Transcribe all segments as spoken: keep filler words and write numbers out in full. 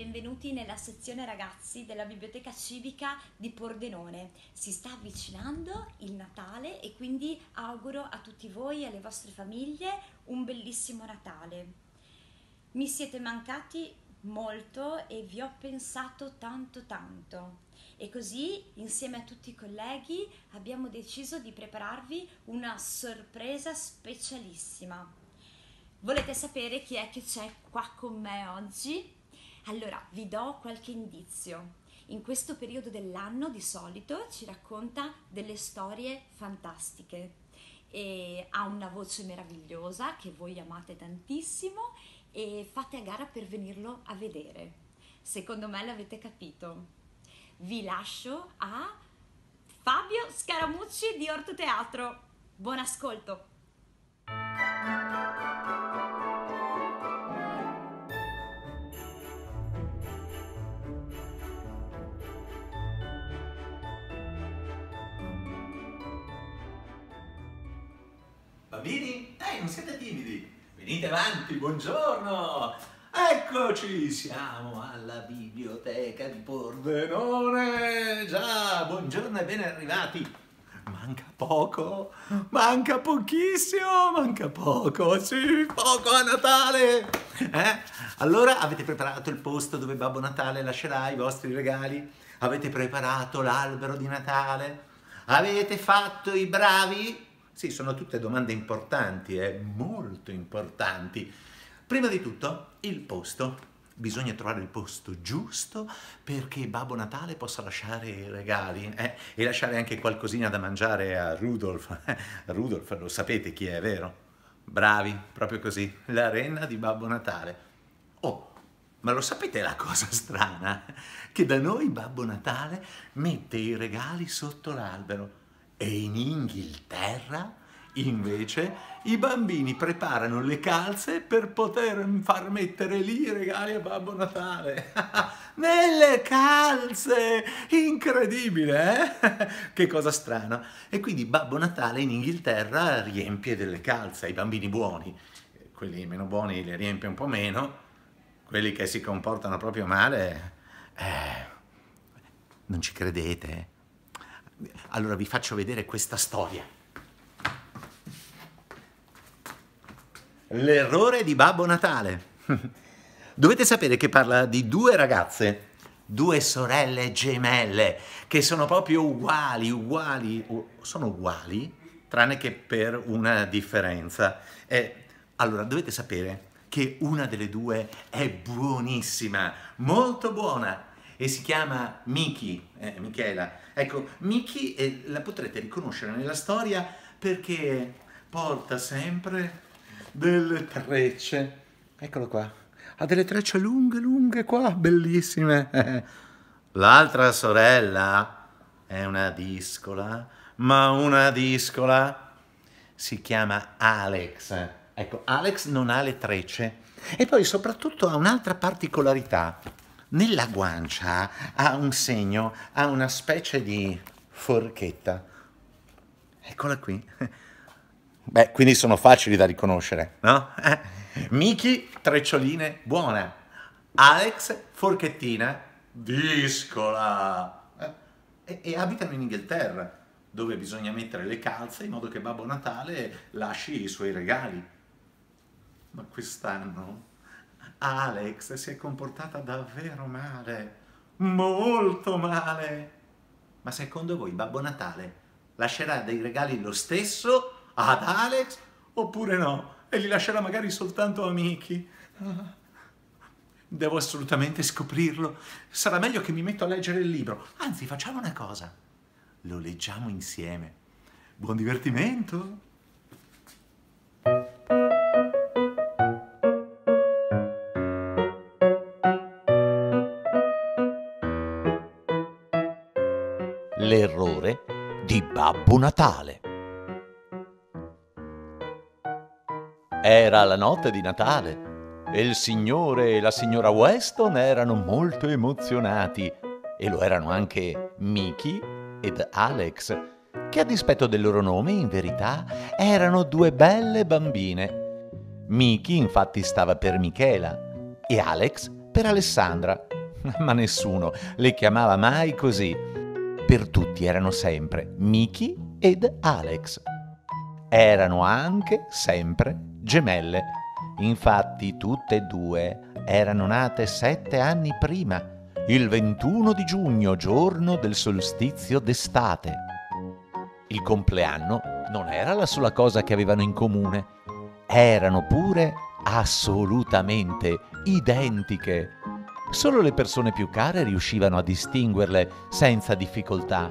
benvenuti nella sezione ragazzi della Biblioteca Civica di Pordenone. Si sta avvicinando il Natale e quindi auguro a tutti voi e alle vostre famiglie un bellissimo Natale. Mi siete mancati molto e vi ho pensato tanto tanto e così insieme a tutti i colleghi abbiamo deciso di prepararvi una sorpresa specialissima. Volete sapere chi è che c'è qua con me oggi? Allora, vi do qualche indizio. In questo periodo dell'anno di solito ci racconta delle storie fantastiche e ha una voce meravigliosa che voi amate tantissimo e fate a gara per venirlo a vedere. Secondo me l'avete capito. Vi lascio a Fabio Scaramucci di Ortoteatro. Buon ascolto! Bambini, eh, non siete timidi, venite avanti, buongiorno! Eccoci, siamo alla biblioteca di Pordenone! Già, buongiorno e ben arrivati! Manca poco, manca pochissimo, manca poco, sì, poco a Natale! Eh? Allora, avete preparato il posto dove Babbo Natale lascerà i vostri regali? Avete preparato l'albero di Natale? Avete fatto i bravi? Sì, sono tutte domande importanti, eh, molto importanti. Prima di tutto, il posto. Bisogna trovare il posto giusto perché Babbo Natale possa lasciare i regali eh, e lasciare anche qualcosina da mangiare a Rudolf. Rudolf, lo sapete chi è, vero? Bravi, proprio così, la renna di Babbo Natale. Oh, ma lo sapete la cosa strana? Che da noi Babbo Natale mette i regali sotto l'albero. E in Inghilterra, invece, i bambini preparano le calze per poter far mettere lì i regali a Babbo Natale. Nelle calze! Incredibile, eh? Che cosa strana. E quindi Babbo Natale in Inghilterra riempie delle calze ai bambini buoni. Quelli meno buoni li riempie un po' meno. Quelli che si comportano proprio male, eh, non ci credete? Allora vi faccio vedere questa storia. L'errore di Babbo Natale. Dovete sapere che parla di due ragazze, due sorelle gemelle, che sono proprio uguali, uguali, sono uguali, tranne che per una differenza. E, allora, dovete sapere che una delle due è buonissima, molto buona, e si chiama Miki, eh, Michela. Ecco, Miki eh, la potrete riconoscere nella storia perché porta sempre delle trecce. Eccolo qua, ha delle trecce lunghe, lunghe qua, bellissime. L'altra sorella è una discola, ma una discola si chiama Alex. Ecco, Alex non ha le trecce e poi soprattutto ha un'altra particolarità. Nella guancia ha un segno, ha una specie di forchetta. Eccola qui. Beh, quindi sono facili da riconoscere, no? Miki, treccioline, buona. Alex, forchettina, discola. E, e abitano in Inghilterra, dove bisogna mettere le calze in modo che Babbo Natale lasci i suoi regali. Ma quest'anno Alex si è comportata davvero male, molto male. Ma secondo voi Babbo Natale lascerà dei regali lo stesso ad Alex oppure no? E li lascerà magari soltanto a Miki? Devo assolutamente scoprirlo. Sarà meglio che mi metto a leggere il libro. Anzi, facciamo una cosa. Lo leggiamo insieme. Buon divertimento! L'errore di Babbo Natale. Era la notte di Natale e il signore e la signora Weston erano molto emozionati e lo erano anche Miki ed Alex, che a dispetto del loro nome in verità erano due belle bambine. Miki infatti stava per Michela e Alex per Alessandra. ma nessuno le chiamava mai così. Per tutti erano sempre Mickey ed Alex. Erano anche sempre gemelle. Infatti tutte e due erano nate sette anni prima, il ventuno di giugno, giorno del solstizio d'estate. Il compleanno non era la sola cosa che avevano in comune. Erano pure assolutamente identiche. Solo le persone più care riuscivano a distinguerle senza difficoltà.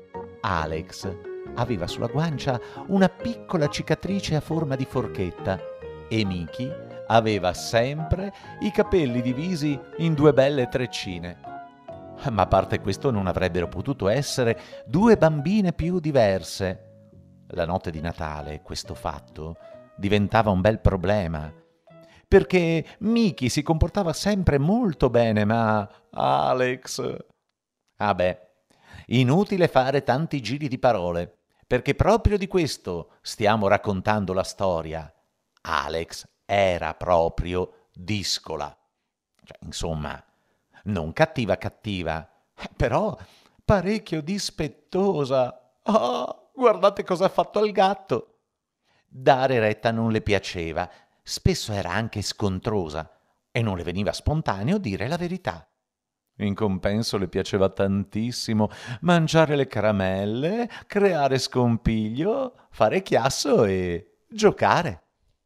Alex aveva sulla guancia una piccola cicatrice a forma di forchetta e Mickey aveva sempre i capelli divisi in due belle treccine. Ma a parte questo non avrebbero potuto essere due bambine più diverse. La notte di Natale questo fatto diventava un bel problema, perché Mickey si comportava sempre molto bene, ma Alex... Ah beh, inutile fare tanti giri di parole, perché proprio di questo stiamo raccontando la storia. Alex era proprio discola. Cioè, insomma, non cattiva cattiva, però parecchio dispettosa. Oh, guardate cosa ha fatto al gatto. Dare retta non le piaceva, spesso era anche scontrosa e non le veniva spontaneo dire la verità. In compenso le piaceva tantissimo mangiare le caramelle, creare scompiglio, fare chiasso e giocare.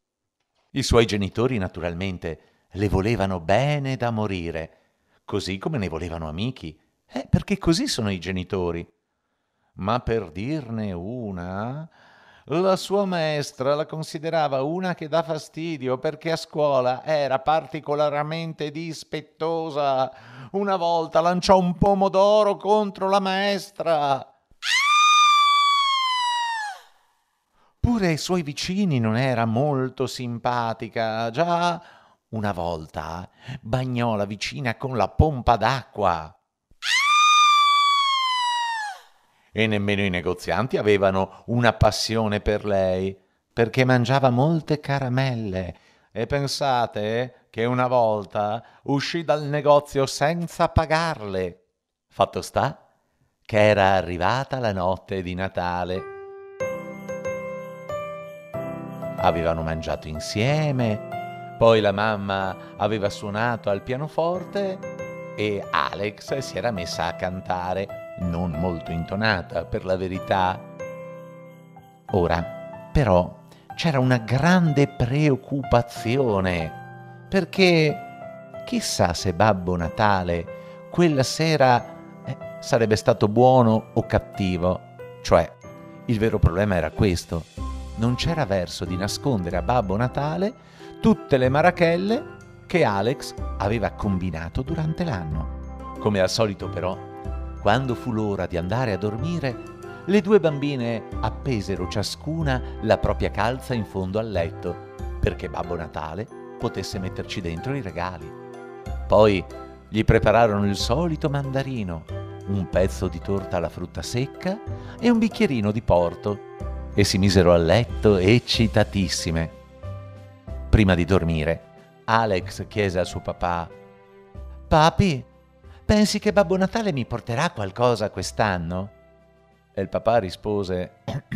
I suoi genitori naturalmente le volevano bene da morire, così come ne volevano amici, eh, perché così sono i genitori. Ma per dirne una, la sua maestra la considerava una che dà fastidio perché a scuola era particolarmente dispettosa. Una volta lanciò un pomodoro contro la maestra. Pure ai suoi vicini non era molto simpatica. Già una volta bagnò la vicina con la pompa d'acqua. E nemmeno i negozianti avevano una passione per lei, perché mangiava molte caramelle. E pensate che una volta uscì dal negozio senza pagarle. Fatto sta che era arrivata la notte di Natale. Avevano mangiato insieme, poi la mamma aveva suonato al pianoforte e Alex si era messa a cantare, non molto intonata per la verità. Ora, però, c'era una grande preoccupazione, perché chissà se Babbo Natale quella sera eh, sarebbe stato buono o cattivo. Cioè, il vero problema era questo: non c'era verso di nascondere a Babbo Natale tutte le marachelle che Alex aveva combinato durante l'anno. Come al solito, però, quando fu l'ora di andare a dormire, le due bambine appesero ciascuna la propria calza in fondo al letto, perché Babbo Natale potesse metterci dentro i regali. Poi gli prepararono il solito mandarino, un pezzo di torta alla frutta secca e un bicchierino di porto, e si misero a letto eccitatissime. Prima di dormire, Alex chiese al suo papà: «Papi, pensi che Babbo Natale mi porterà qualcosa quest'anno?» E il papà rispose: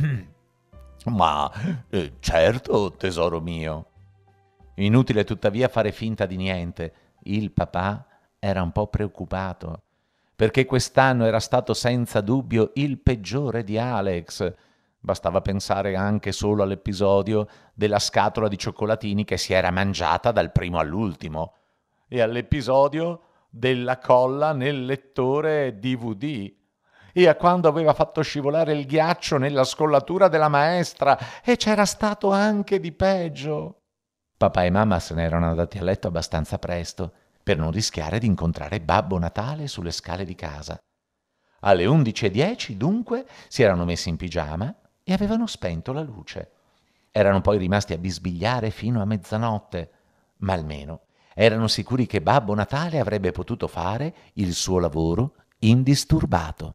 «Ma eh, certo, tesoro mio». Inutile tuttavia fare finta di niente. Il papà era un po' preoccupato, perché quest'anno era stato senza dubbio il peggiore di Alex. Bastava pensare anche solo all'episodio della scatola di cioccolatini che si era mangiata dal primo all'ultimo, e all'episodio della colla nel lettore D V D, e a quando aveva fatto scivolare il ghiaccio nella scollatura della maestra, e c'era stato anche di peggio. Papà e mamma se ne erano andati a letto abbastanza presto per non rischiare di incontrare Babbo Natale sulle scale di casa. Alle undici e dieci, dunque, si erano messi in pigiama e avevano spento la luce. Erano poi rimasti a bisbigliare fino a mezzanotte, ma almeno erano sicuri che Babbo Natale avrebbe potuto fare il suo lavoro indisturbato.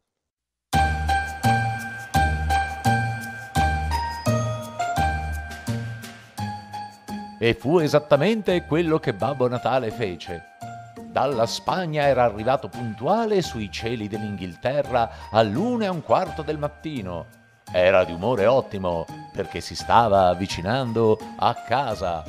E fu esattamente quello che Babbo Natale fece. Dalla Spagna era arrivato puntuale sui cieli dell'Inghilterra all'una e un quarto del mattino. Era di umore ottimo perché si stava avvicinando a casa.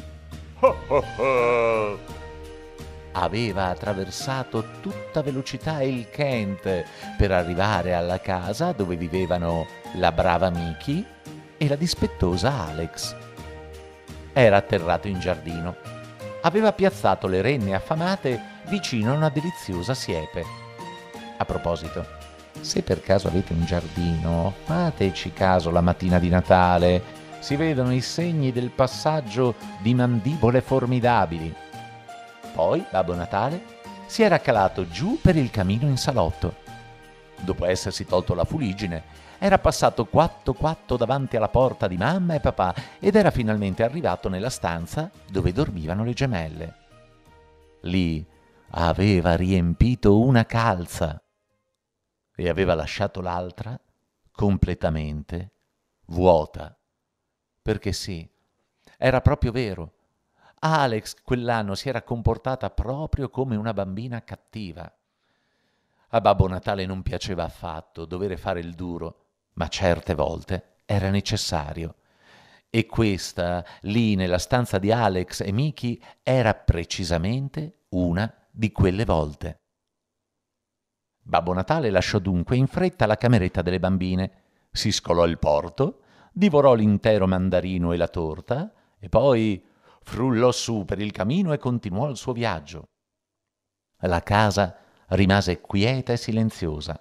Aveva attraversato a tutta velocità il Kent per arrivare alla casa dove vivevano la brava Mickey e la dispettosa Alex. Era atterrato in giardino. Aveva piazzato le renne affamate vicino a una deliziosa siepe. A proposito, se per caso avete un giardino, fateci caso la mattina di Natale. Si vedono i segni del passaggio di mandibole formidabili. Poi Babbo Natale si era calato giù per il camino in salotto. Dopo essersi tolto la fuliggine, era passato quatto quatto davanti alla porta di mamma e papà ed era finalmente arrivato nella stanza dove dormivano le gemelle. Lì aveva riempito una calza e aveva lasciato l'altra completamente vuota. Perché sì, era proprio vero. Alex quell'anno si era comportata proprio come una bambina cattiva. A Babbo Natale non piaceva affatto dovere fare il duro, ma certe volte era necessario. E questa, lì nella stanza di Alex e Mickey, era precisamente una di quelle volte. Babbo Natale lasciò dunque in fretta la cameretta delle bambine, si scolò il porto, divorò l'intero mandarino e la torta e poi frullò su per il camino e continuò il suo viaggio. La casa rimase quieta e silenziosa.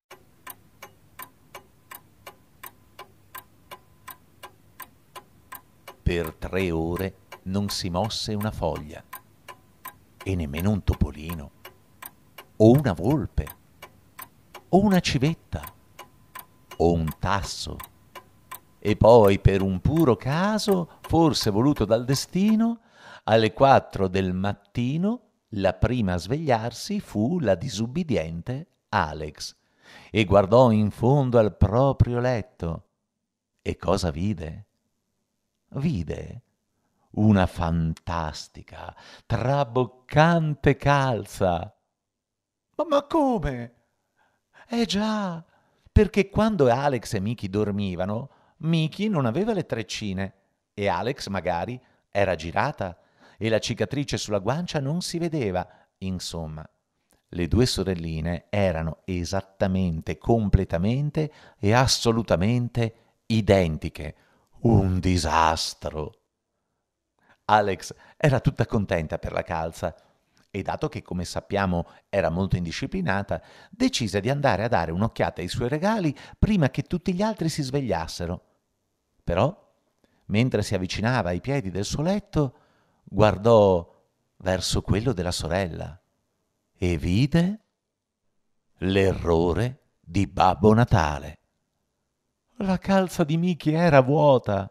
Per tre ore non si mosse una foglia, e nemmeno un topolino, o una volpe, o una civetta, o un tasso. E poi, per un puro caso, forse voluto dal destino, alle quattro del mattino la prima a svegliarsi fu la disubbidiente Alex, e guardò in fondo al proprio letto. E cosa vide? Vide una fantastica, traboccante calza. Ma, ma come? Eh già, perché quando Alex e Mickey dormivano, Mickey non aveva le treccine e Alex magari era girata e la cicatrice sulla guancia non si vedeva. Insomma, le due sorelline erano esattamente, completamente e assolutamente identiche. Un disastro! Alex era tutta contenta per la calza e, dato che, come sappiamo, era molto indisciplinata, decise di andare a dare un'occhiata ai suoi regali prima che tutti gli altri si svegliassero. Però, mentre si avvicinava ai piedi del suo letto, guardò verso quello della sorella e vide l'errore di Babbo Natale. La calza di Mickey era vuota.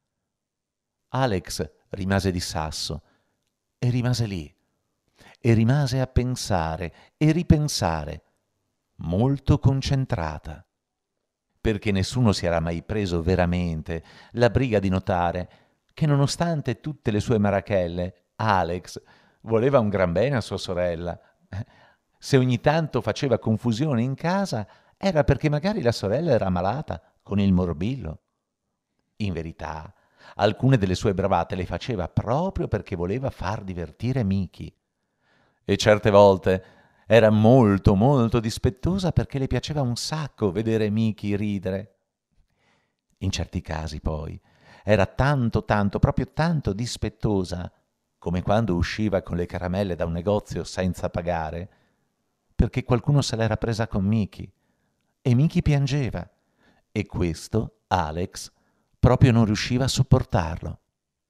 Alex rimase di sasso e rimase lì e rimase a pensare e ripensare, molto concentrata, perché nessuno si era mai preso veramente la briga di notare che, nonostante tutte le sue marachelle, Alex voleva un gran bene a sua sorella. Se ogni tanto faceva confusione in casa era perché magari la sorella era malata con il morbillo. In verità, alcune delle sue bravate le faceva proprio perché voleva far divertire Mickey. E certe volte era molto molto dispettosa perché le piaceva un sacco vedere Mickey ridere. In certi casi poi era tanto tanto, proprio tanto dispettosa, come quando usciva con le caramelle da un negozio senza pagare, perché qualcuno se l'era presa con Mickey e Mickey piangeva. E questo Alex proprio non riusciva a sopportarlo.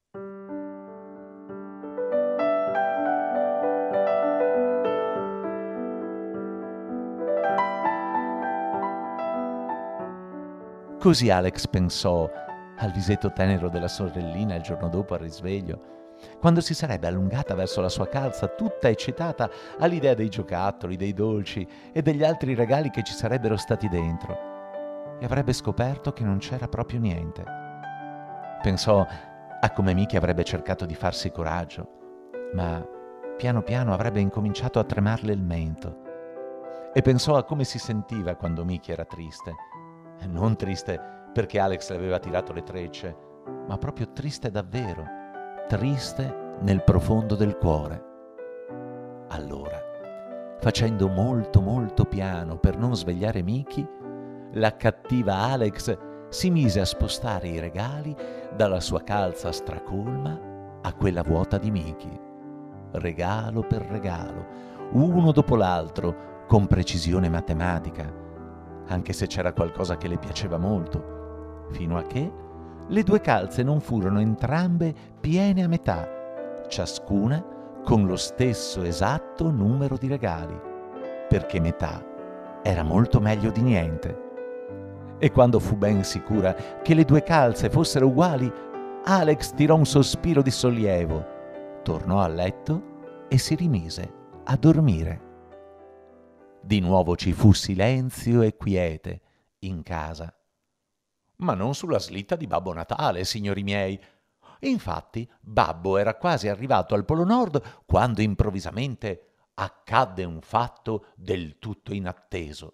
Così Alex pensò al visetto tenero della sorellina il giorno dopo al risveglio, quando si sarebbe allungata verso la sua calza tutta eccitata all'idea dei giocattoli, dei dolci e degli altri regali che ci sarebbero stati dentro, e avrebbe scoperto che non c'era proprio niente. Pensò a come Mickey avrebbe cercato di farsi coraggio, ma piano piano avrebbe incominciato a tremarle il mento. E pensò a come si sentiva quando Mickey era triste. Non triste perché Alex le aveva tirato le trecce, ma proprio triste davvero, triste nel profondo del cuore. Allora, facendo molto molto piano per non svegliare Mickey, la cattiva Alex si mise a spostare i regali dalla sua calza stracolma a quella vuota di Mickey, regalo per regalo, uno dopo l'altro, con precisione matematica, anche se c'era qualcosa che le piaceva molto, fino a che le due calze non furono entrambe piene a metà, ciascuna con lo stesso esatto numero di regali, perché metà era molto meglio di niente. E quando fu ben sicura che le due calze fossero uguali, Alex tirò un sospiro di sollievo, tornò a letto e si rimise a dormire. Di nuovo ci fu silenzio e quiete in casa. Ma non sulla slitta di Babbo Natale, signori miei. Infatti, Babbo era quasi arrivato al Polo Nord quando improvvisamente accadde un fatto del tutto inatteso.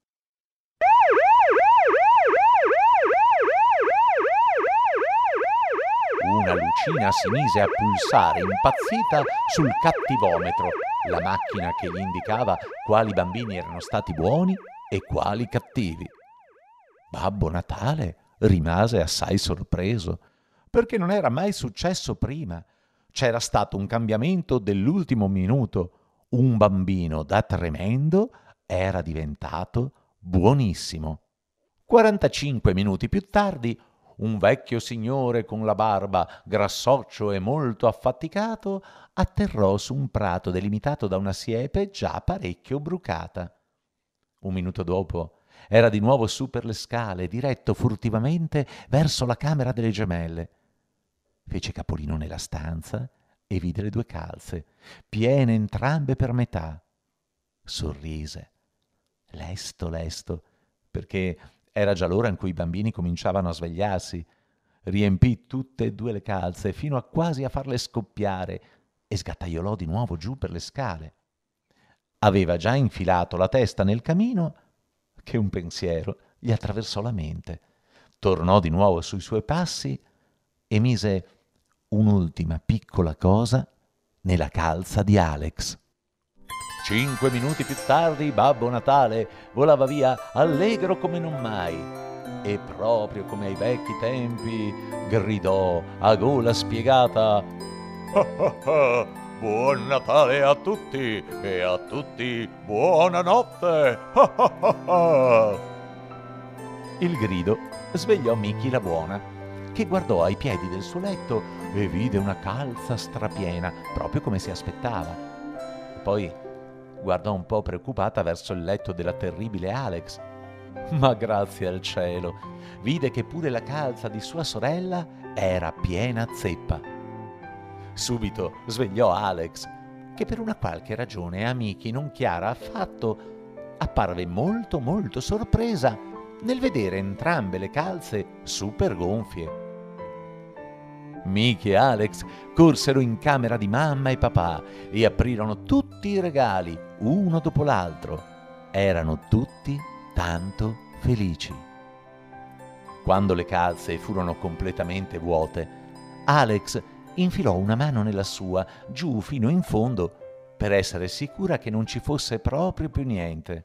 Una lucina si mise a pulsare impazzita sul cattivometro, la macchina che gli indicava quali bambini erano stati buoni e quali cattivi. Babbo Natale rimase assai sorpreso, perché non era mai successo prima. C'era stato un cambiamento dell'ultimo minuto. Un bambino da tremendo era diventato buonissimo. quarantacinque minuti più tardi, un vecchio signore con la barba, grassoccio e molto affaticato, atterrò su un prato delimitato da una siepe già parecchio brucata. Un minuto dopo era di nuovo su per le scale, diretto furtivamente verso la camera delle gemelle. Fece capolino nella stanza e vide le due calze, piene entrambe per metà. Sorrise, lesto lesto, perché era già l'ora in cui i bambini cominciavano a svegliarsi. Riempì tutte e due le calze fino a quasi a farle scoppiare e sgattaiolò di nuovo giù per le scale. Aveva già infilato la testa nel camino che un pensiero gli attraversò la mente. Tornò di nuovo sui suoi passi e mise un'ultima piccola cosa nella calza di Alex. Cinque minuti più tardi Babbo Natale volava via allegro come non mai e proprio come ai vecchi tempi gridò a gola spiegata: "Ah, ah, ah, buon Natale a tutti e a tutti buonanotte! Ah, ah, ah, ah." Il grido svegliò Mickey la buona, che guardò ai piedi del suo letto e vide una calza strapiena, proprio come si aspettava. Poi guardò un po' preoccupata verso il letto della terribile Alex, ma grazie al cielo vide che pure la calza di sua sorella era piena zeppa. Subito svegliò Alex, che per una qualche ragione a Mickey non chiara affatto apparve molto molto sorpresa nel vedere entrambe le calze super gonfie. Mickey e Alex corsero in camera di mamma e papà e aprirono tutti i regali, uno dopo l'altro. Erano tutti tanto felici. Quando le calze furono completamente vuote, Alex infilò una mano nella sua, giù fino in fondo, per essere sicura che non ci fosse proprio più niente.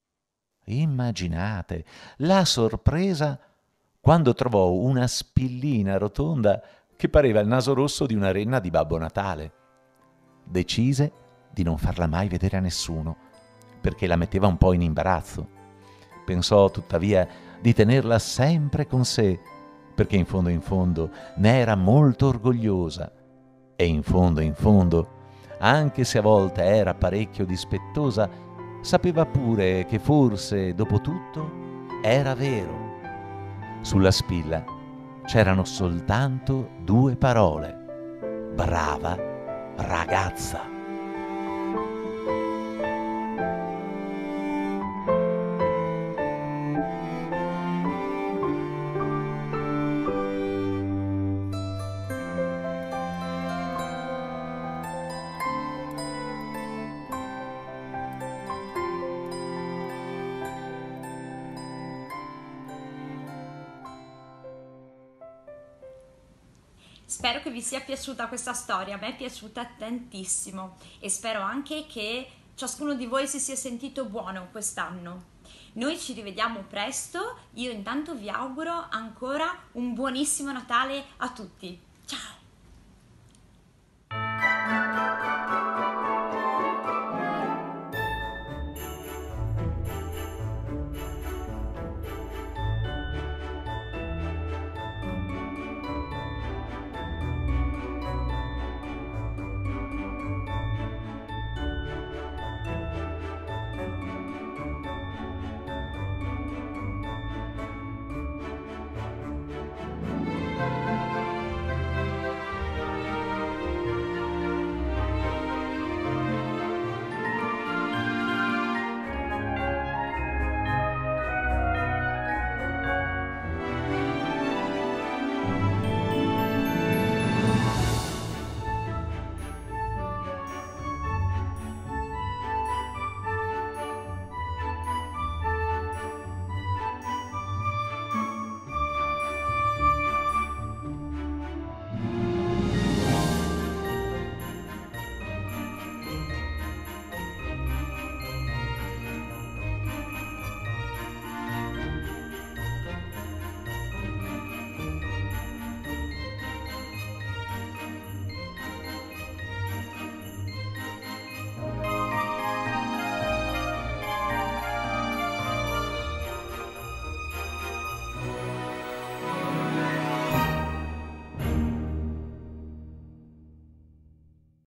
Immaginate la sorpresa quando trovò una spillina rotonda che pareva il naso rosso di una renna di Babbo Natale. Decise di non farla mai vedere a nessuno, perché la metteva un po' in imbarazzo. Pensò tuttavia di tenerla sempre con sé, perché in fondo in fondo ne era molto orgogliosa. E in fondo in fondo, anche se a volte era parecchio dispettosa, sapeva pure che forse, dopo tutto, era vero. Sulla spilla c'erano soltanto due parole: brava ragazza. Spero che vi sia piaciuta questa storia, a me è piaciuta tantissimo e spero anche che ciascuno di voi si sia sentito buono quest'anno. Noi ci rivediamo presto, io intanto vi auguro ancora un buonissimo Natale a tutti.